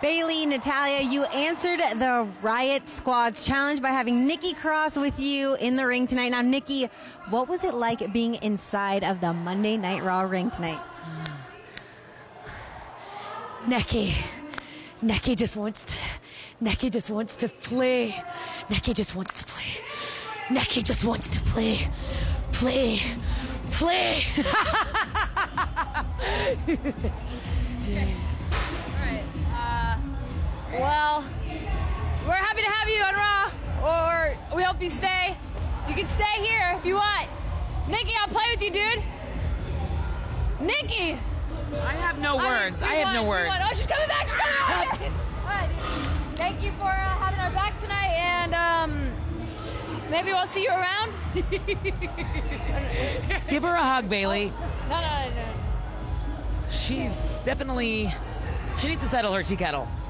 Bailey, Natalia, you answered the Riot Squad's challenge by having Nikki Cross with you in the ring tonight. Now, Nikki, what was it like being inside of the Monday Night Raw ring tonight? Nikki just wants to play. Nikki just wants to play. Nikki just wants to play. Play. Well, we're happy to have you on Raw, or we hope you stay. You can stay here if you want. Nikki, I'll play with you, dude. Nikki! I have no words. I have no words. Oh, she's coming back. All right. Thank you for having our back tonight, and maybe we'll see you around. Give her a hug, Bailey. No. She's definitely... She needs to settle her tea kettle.